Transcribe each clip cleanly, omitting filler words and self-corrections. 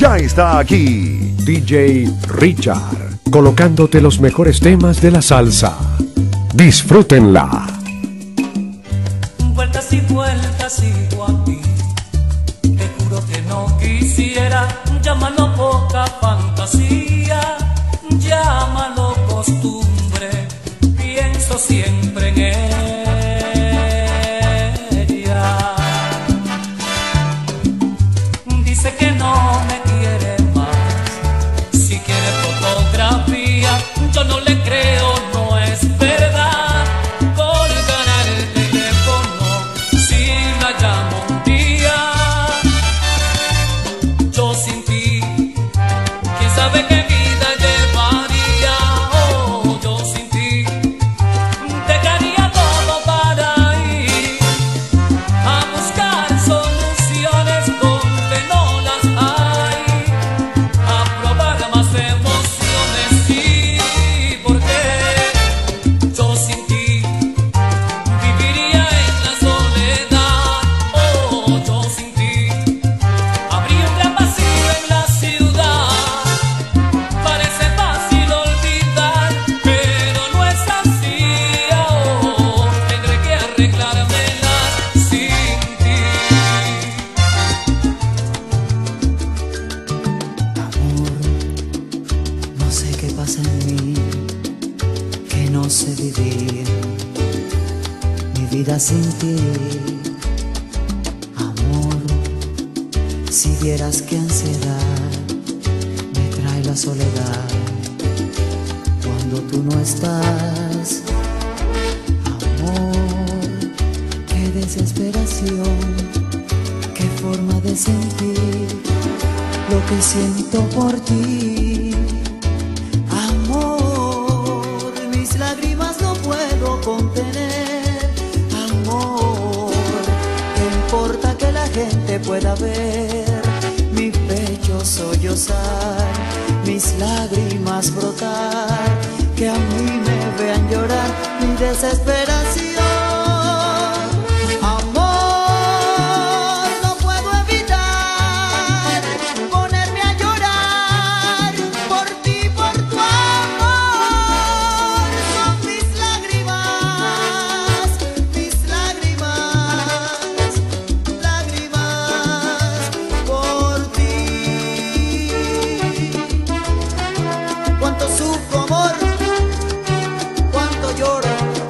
ya está aquí. DJ Richard, colocándote los mejores temas de la salsa. Disfrútenla. Vueltas y vueltas sigo a ti. Te juro que no quisiera, llámalo poca fantasía, llámalo costumbre, pienso siempre en ella. Dice que no me quiere más, si quiere fotografía, yo no le creo, no es verdad. Colgará el teléfono si la llamo un día. Yo sin ti, quién sabe qué vida llevaría. Oh, yo sin ti dejaría todo para ir a buscar soluciones donde no las hay, a probar más emociones, sí, porque yo sin ti viviría en la soledad. Oh, yo sin ti habría un gran vacío en la ciudad. Parece fácil olvidar, pero no es así. Oh, tendré que arreglármelas sin ti. Amor, no sé qué pasa en mí, que no sé vivir mi vida sin ti. Amor, si vieras qué ansiedad me trae la soledad cuando tú no estás. Amor, qué desesperación, qué forma de sentir lo que siento por ti. Amor, mis lágrimas no puedo contener. Amor, ¿qué importa que la gente pueda ver mi pecho sollozar, mis lágrimas brotar, que a mí me vean llorar mi desesperación? Amor, no puedo evitar ponerme a llorar por ti, por tu amor. Son mis lágrimas, lágrimas por ti. Cuánto sufro, amor, cuánto lloro.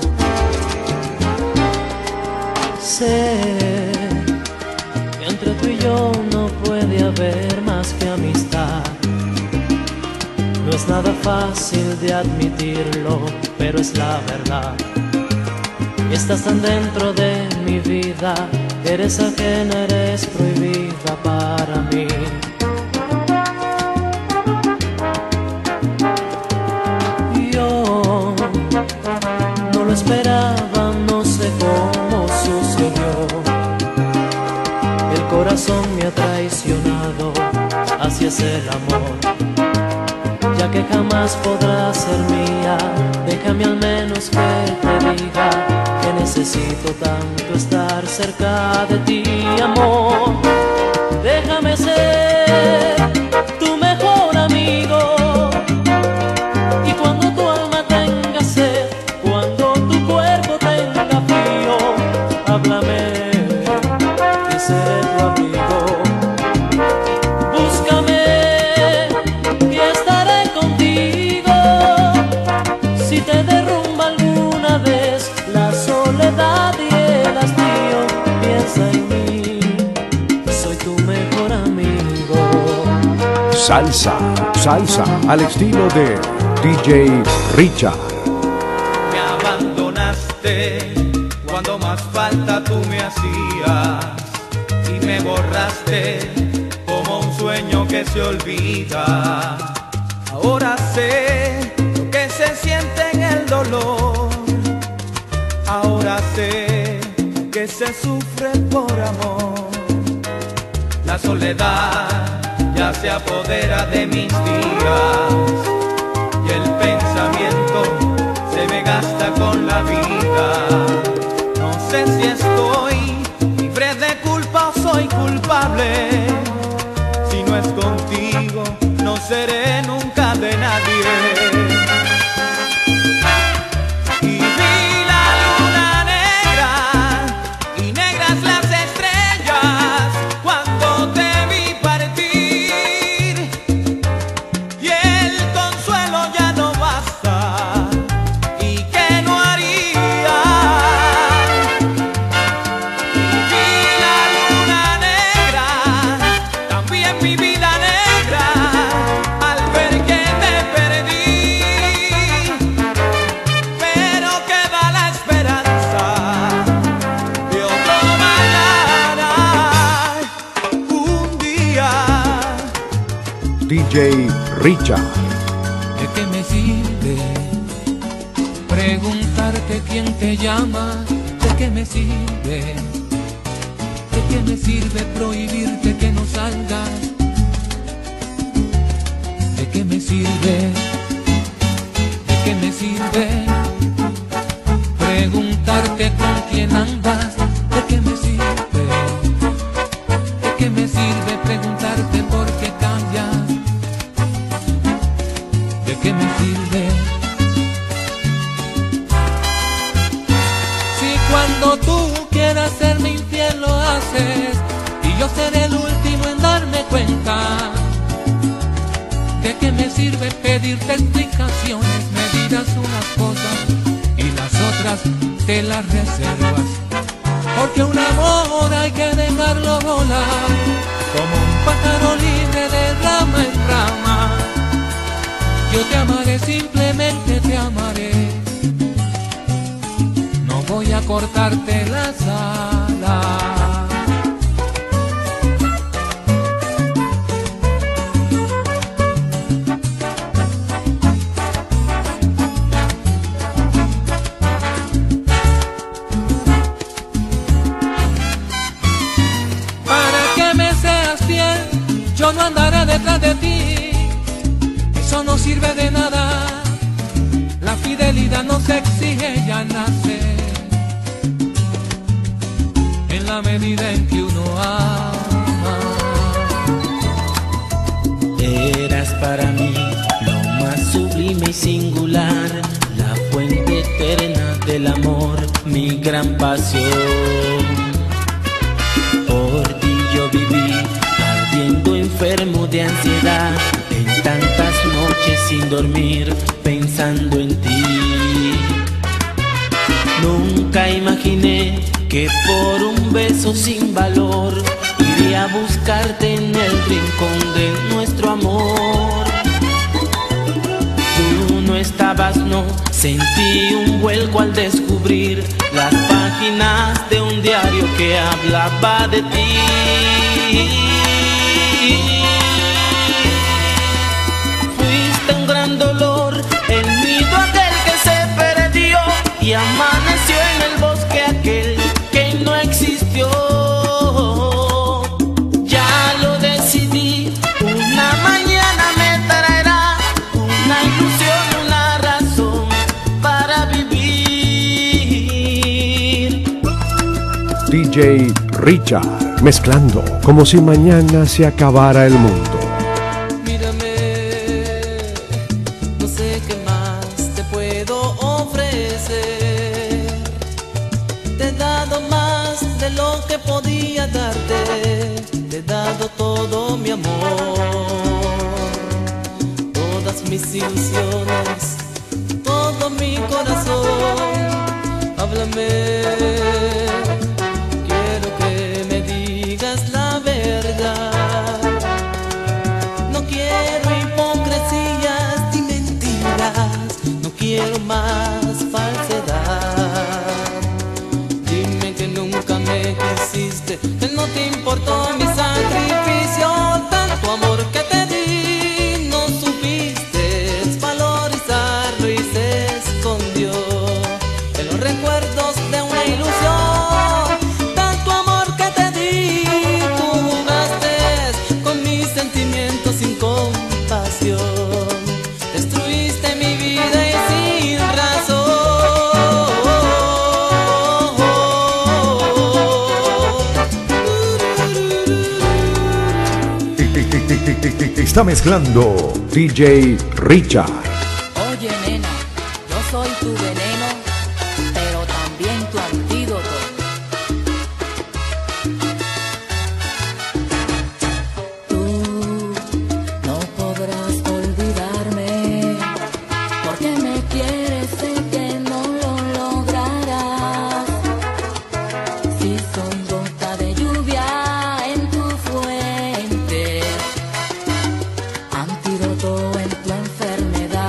Sé que entre tú y yo no puede haber más que amistad. No es nada fácil de admitirlo, pero es la verdad. Estás tan dentro de mi vida, eres ajena, eres prohibida para mí. Yo no lo esperaba, no sé cómo sucedió. El corazón me ha traicionado, así es el amor. Ya que jamás podrá ser mía, déjame al menos que te diga que necesito tanto estar cerca de ti, amor. Déjame ser tu mejor amigo, y cuando tu alma tenga sed, cuando tu cuerpo tenga frío, háblame y seré tu amigo. Búscame y estaré contigo. Si te derrumba alguna vez la soledad y el hastío, piensa en mí, soy tu mejor amigo. Salsa, salsa, al estilo de DJ Richard. Me abandonaste cuando más falta tú me hacías, y me borraste como un sueño que se olvida. Ahora sé lo que se siente en el dolor, ahora sé que se sufre por amor. La soledad ya se apodera de mis días, y el pensamiento se me gasta con la vida. No sé si estoy libre de culpa o soy culpable, si no es contigo DJ Richard. ¿De qué me sirve preguntarte quién te llama? ¿De qué me sirve? ¿De qué me sirve prohibirte que no salgas? ¿De qué me sirve? ¿De qué me sirve preguntarte con quién andas? ¿De qué me sirve? ¿De qué me sirve preguntarte por qué callas? ¿De qué me sirve? Si cuando tú quieras serme infiel lo haces, y yo seré el último en darme cuenta. ¿De qué me sirve pedirte explicaciones? Me dirás unas cosas y las otras te las reservas, porque un amor hay que dejarlo volar como un pájaro libre de rama en rama. Yo te amaré, simplemente te amaré, no voy a cortarte las alas. Yo no andaré detrás de ti, eso no sirve de nada. La fidelidad no se exige, ya nace en la medida en que uno ama. Eras para mí lo más sublime y singular, la fuente eterna del amor, mi gran pasión. Por ti yo viví ardiendo enfermo de ansiedad, en tantas noches sin dormir pensando en ti. Nunca imaginé que por un beso sin valor iría a buscarte en el rincón de nuestro amor. Tú no estabas, no, sentí un vuelco al descubrir las páginas de un diario que hablaba de ti. Fuiste un gran dolor, el nido aquel que se perdió y amaneció en el bosque aquel que no existió. Ya lo decidí, una mañana me traerá una ilusión, una razón para vivir. DJ Richard, mezclando como si mañana se acabara el mundo. No sé qué más te puedo ofrecer. Te he dado más de lo que podía darte. Te he dado todo mi amor, todas mis ilusiones, todo mi corazón. Háblame, quiero que me digas la verdad. No quiero hipocresías ni mentiras, no quiero más falsedad. Dime que nunca me quisiste, que no te importó mi sacrificio. Tanto amor que te di, no supiste valorizarlo y se escondió en los recuerdos de una ilusión. Tanto amor que te di, tú jugaste con mis sentimientos sin compasión. Destruiste mi vida y sin razón. Está mezclando DJ Richard. Oye, nena, yo soy tu veneno, pero también tu antídoto. Tú no podrás olvidarme, porque me quieres, sé que no lo lograrás. Si soy gota de lluvia en tu fuente, antídoto en tu enfermedad.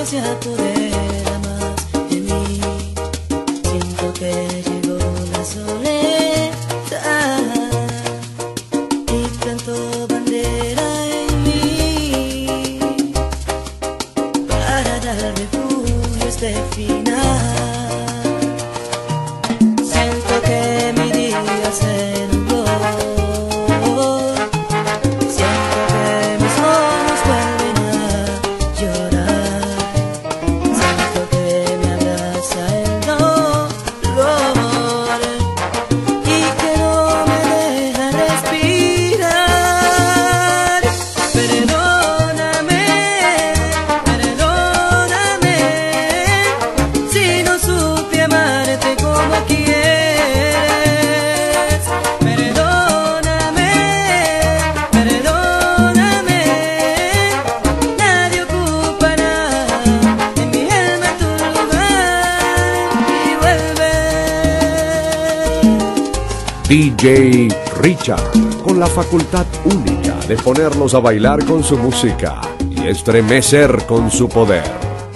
se apodera más de mí. Siento que llegó la soledad y plantó bandera en mí para dar refugio a este final. Siento que mi día se nubló, siento que mis ojos vuelven a llorar, siento que me abraza el dolor y que no me deja respirar. Perdóname, perdóname, si no supe amarte como quieres. Perdóname, perdóname, nadie ocupará en mi alma tu lugar y vuelve. DJ Richard, con la facultad única de ponerlos a bailar con su música y estremecer con su poder.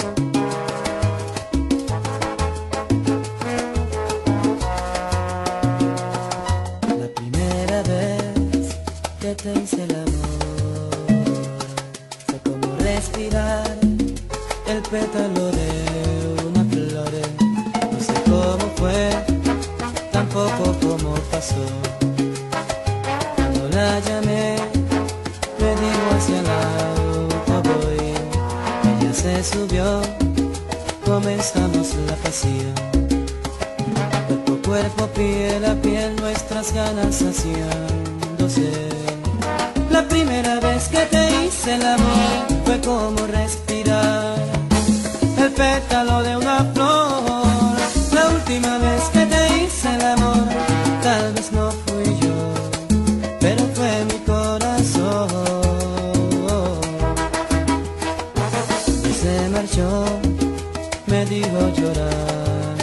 La primera vez que te hice el amor fue como respirar el pétalo de una flor. No sé cómo fue, tampoco cómo pasó. Cuando la llamé, me dijo hacia el auto voy. Ella se subió, comenzamos la pasión. Cuerpo, piel a piel, nuestras ganas saciándose. La primera vez que te hice el amor fue como respirar el pétalo de una flor. La última vez que te hice el amor, tal vez no fui yo, pero fue mi corazón. Y se marchó, me dijo llorando.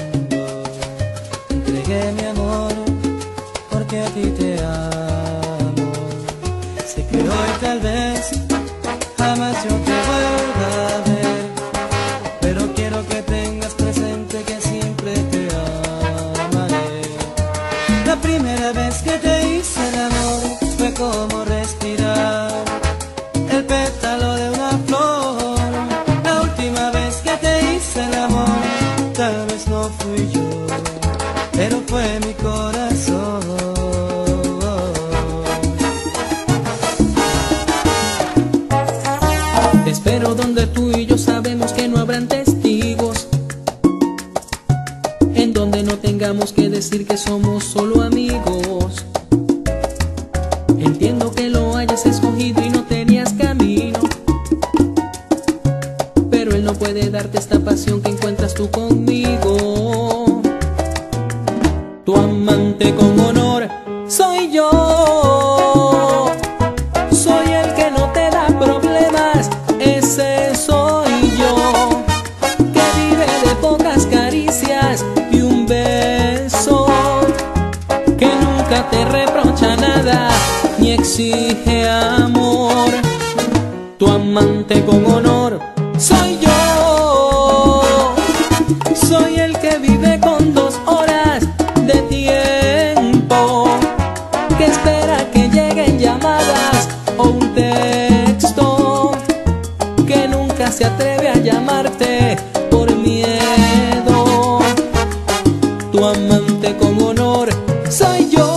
Entregué mi amor porque a ti te amo. Sé que hoy tal vez jamás yo te vuelva a ver, pero quiero que tengas presente que siempre te amaré. La primera vez que te hice el amor fue como respirar el pétalo de una flor. La última vez que te hice el amor, tal vez no fui yo, pero fue mi corazón. Te espero donde tú y yo sabemos que no habrán testigos, en donde no tengamos que decir que somos solo amigos. Entiendo que lo hayas escogido y no tenías camino, pero él no puede darte esta pasión que encuentras tú conmigo. Tu amante con honor soy yo, soy el que no te da problemas, ese soy yo, que vive de pocas caricias y un beso, que nunca te reprocha nada ni exige amor. Tu amante con honor soy yo, soy el que vive con 2 horas de tiempo, que espera que lleguen llamadas o un texto, que nunca se atreve a llamarte por miedo. Tu amante con honor soy yo.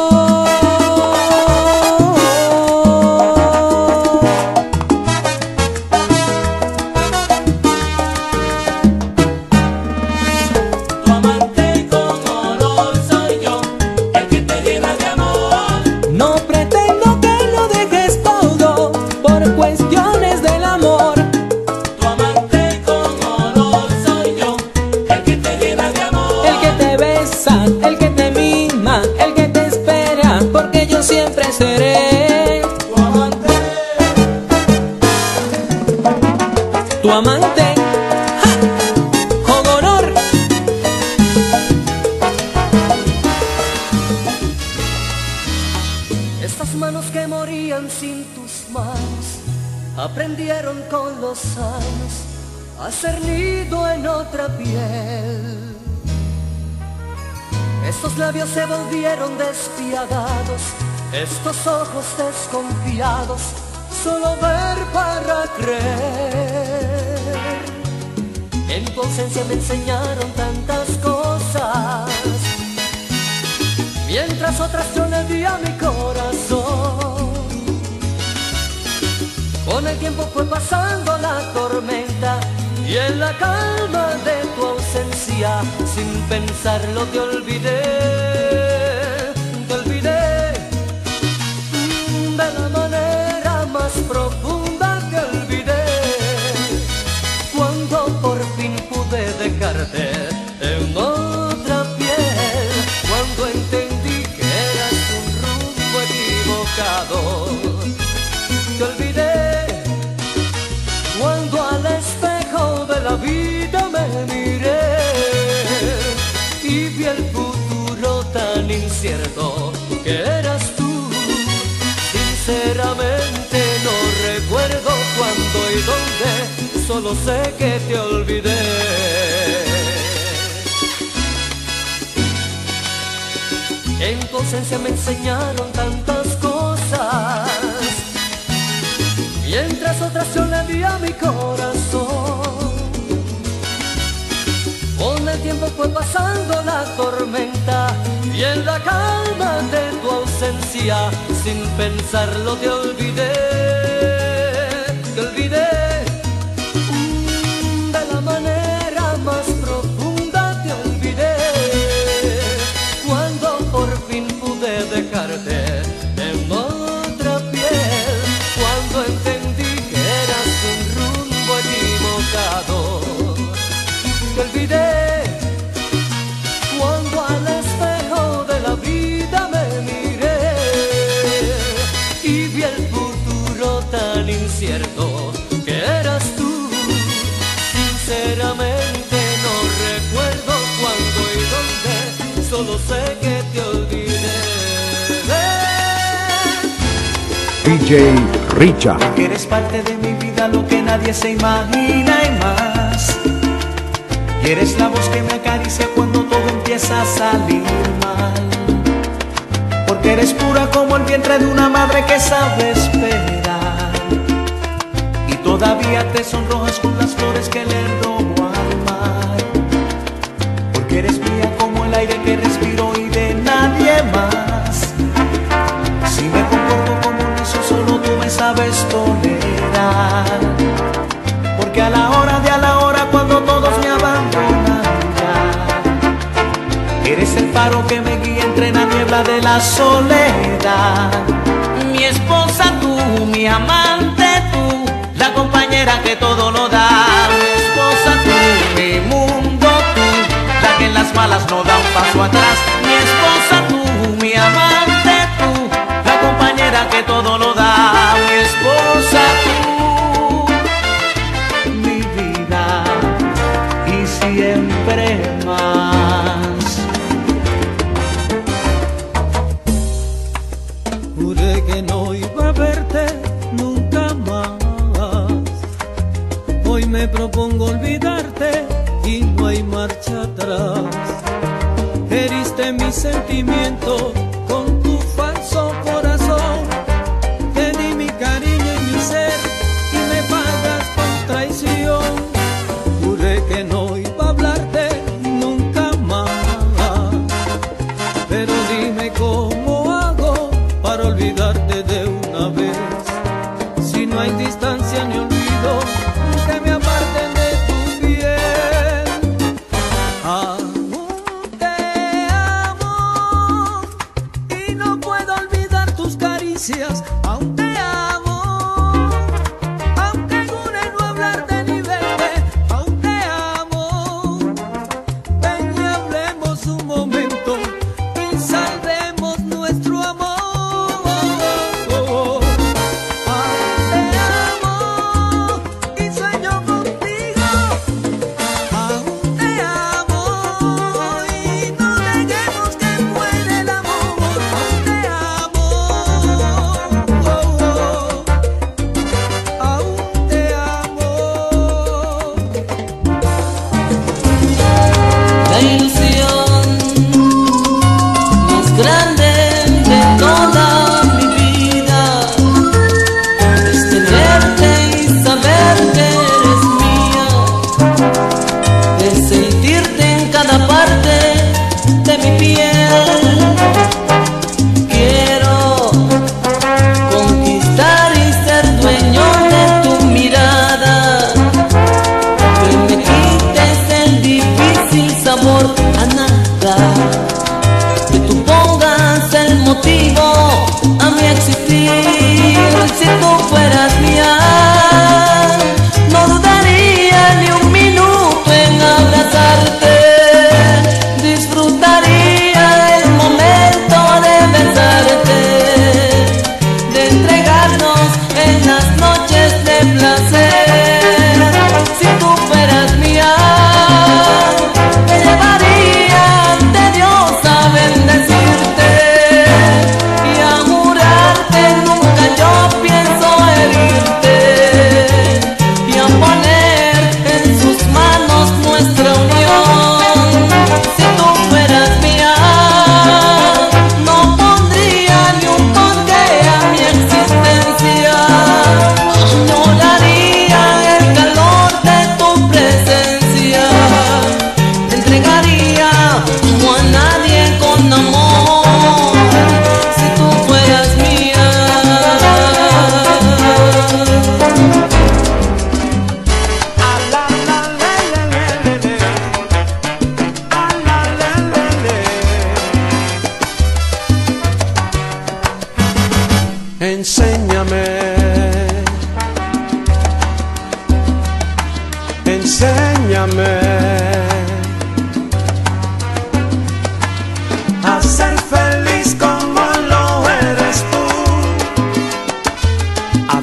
Tu amante con honor soy yo, el que te llena de amor. No pretendo que lo dejes todo por cuestiones del amor. Tu amante con honor soy yo, el que te llena de amor. El que te besa, el que te mima, el que te espera, porque yo siempre seré tu amante. Tu amante con honor. Estas manos que morían sin tus manos aprendieron con los años hacer nido en otra piel. Estos labios se volvieron despiadados, estos ojos desconfiados, solo ver para creer. En tu ausencia me enseñaron tantas cosas, mientras otras yo le di a mi corazón. Con el tiempo fue pasando la tormenta y en la calma de tu ausencia, sin pensarlo te olvidé, de la manera más profunda te olvidé. Cuando por fin pude dejarte en otra piel, cuando entendí que eras un rumbo equivocado, te olvidé. Cuando al espejo de la vida me miré y vi el futuro tan incierto que eras tú, sinceramente no recuerdo cuándo y dónde, solo sé que te olvidé. En tu ausencia me enseñaron tantas cosas, mientras otras yo le di a mi corazón. Con el tiempo fue pasando la tormenta y en la calma de tu ausencia, sin pensarlo te olvidé, de la manera más profunda te olvidé. Cuando por fin pude dejarte en otra piel, cuando entendí que eras un rumbo equivocado, te olvidé. Cuando al espejo de la vida me miré y vi el futuro tan incierto que eras tú, sinceramente no recuerdo cuándo y dónde, solo sé que te olvidé. DJ Richard. Porque eres parte de mi vida, lo que nadie se imagina y más. Y eres la voz que me acaricia cuando todo empieza a salir mal. Porque eres pura como el vientre de una madre que sabe esperar. Y todavía te sonrojas con las flores que le robo al mar. Porque eres mía como el aire que respiro y de nadie más. Si me comporto como un necio, solo tú me sabes tolerar. Porque a la hora cuando todos me abandonan ya, eres el faro que me guía entre la niebla de la soledad. Mi esposa tú, mi amante tú, la compañera que todo lo da. Mi esposa tú, mi mundo tú, la que en las malas no da un paso atrás. Mi esposa tú, mi amante tú, la compañera que todo lo da. Mi esposa tú, mi vida y siempre más. Juré que no iba a verte nunca más. Hoy me propongo olvidarte y no hay marcha atrás. Heriste mi sentimiento con tu falso corazón. Te di mi cariño y mi ser y me pagas con traición. Juré que no iba a hablarte nunca más. Pero dime cómo hago para olvidarte de una vez. Si no hay distancia ni olvido que me aparten de tu piel. Aún te amo y no puedo olvidar tus caricias. Aún te amo, aunque jure no hablarte ni verte. Aún te amo, ven y hablemos un momento y salvemos nuestro amor. Aún te amo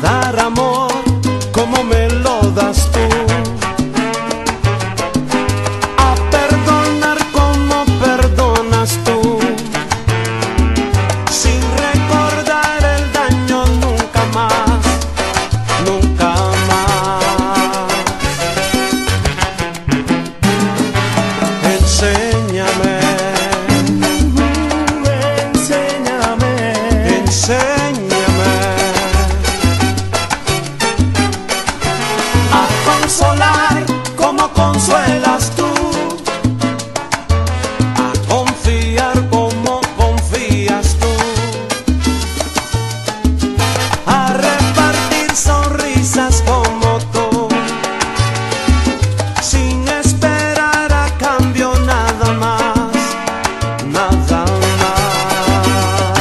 dar amor como me lo das tú, a perdonar como perdonas tú, sin recordar el daño nunca más, nunca más. Enséñame, enséñame, enséñame a consolar como consuelas tú, a confiar como confías tú, a repartir sonrisas como tú, sin esperar a cambio nada más, nada más.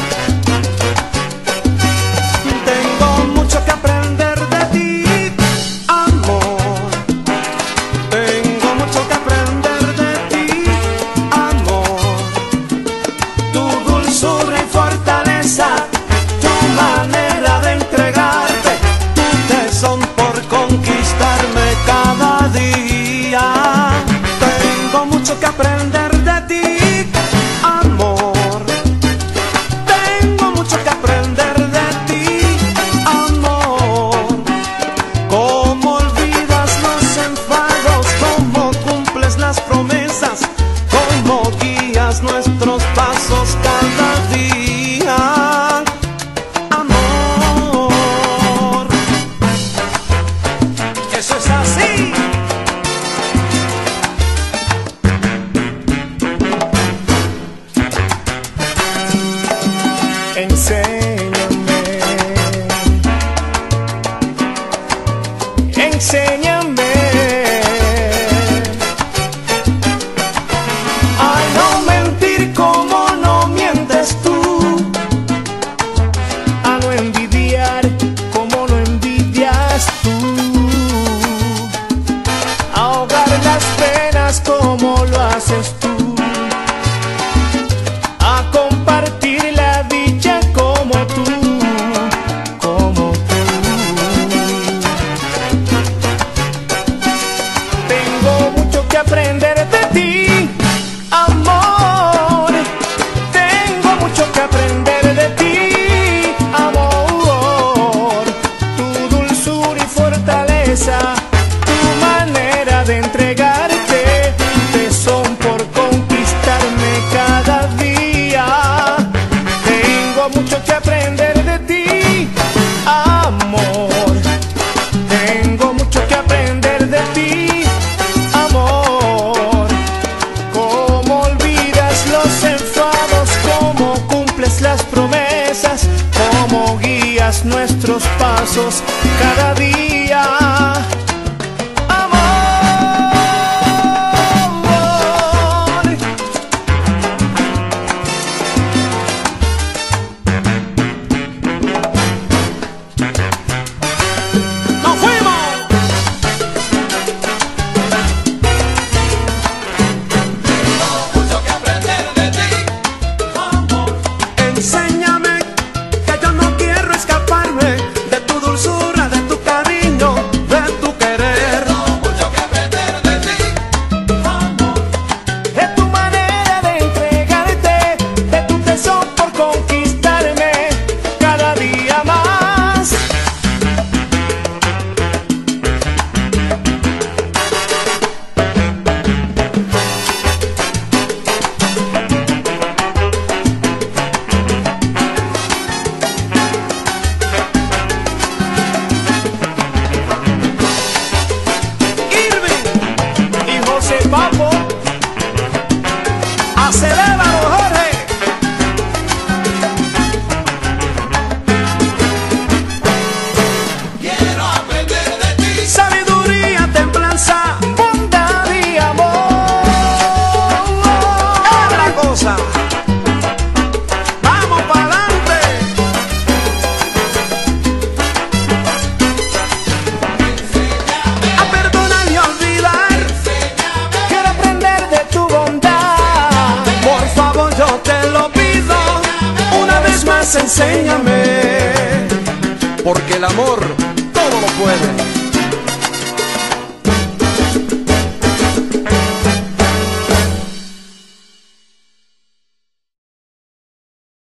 Tengo mucho que aprender de ti, amor. Tengo mucho que aprender de ti, amor. Tu dulzura y fortaleza, tu manera de entregarte, tu tesón por conquistarme cada día. Tengo mucho que aprender de ti, amor. Tengo mucho que aprender de ti, amor. Cómo olvidas los enfados, cómo cumples las promesas, cómo guías nuestros pasos cada día, amor. Eso es así. Enséñame, enséñame a no mentir como no mientes tú, a no envidiar como no envidias tú, a ahogar las penas como lo haces tú, a compartir la dicha como tú, como tú. Tengo mucho que aprender de ti, amor. Tengo mucho que aprender de ti, amor. Tu dulzura y fortaleza, tu manera de entregarte, tesón por conquistarme cada día. Tengo mucho que aprender de ti, amor. Tengo mucho que aprender de ti, amor. Cómo olvidas los enfados, cómo cumples las promesas, cómo guías nuestros pasos cada día, amor. ¡Nos fuimos! Enséñame que yo no quiero escaparme de tu dulzura, de tu cariño, porque el amor todo lo puede.